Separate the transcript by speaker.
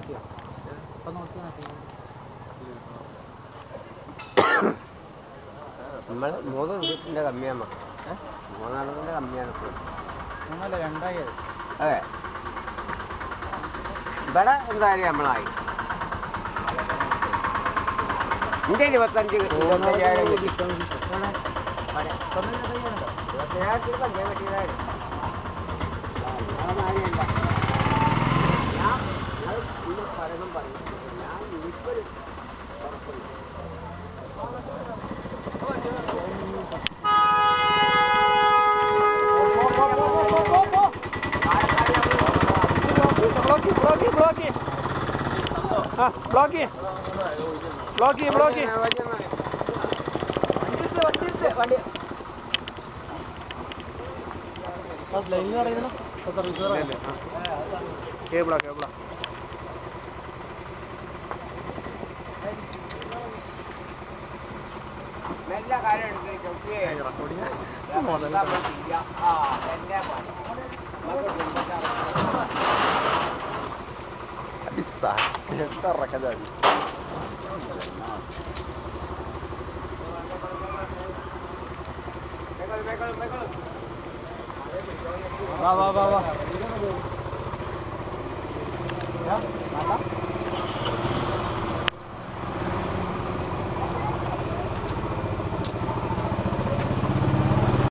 Speaker 1: നമ്മൾ 3 മിനിറ്റിൻ്റെ കമ്മിയാണ് 3 കമ്മിയാണ്
Speaker 2: 2
Speaker 1: അതെ ഇവിടെ എന്തായാലും നമ്മളായി എൻ്റെ 25,000 പഞ്ചായ പറ്റിയതായിരുന്നു ഞാൻ ഇത് പലതും പറയും ഞാൻ എനിക്കൊരു ഉറപ്പുണ്ട്
Speaker 2: ബ്ലോക്കി കേബിളാ
Speaker 1: എല്ലാ കാര്യം
Speaker 2: വാ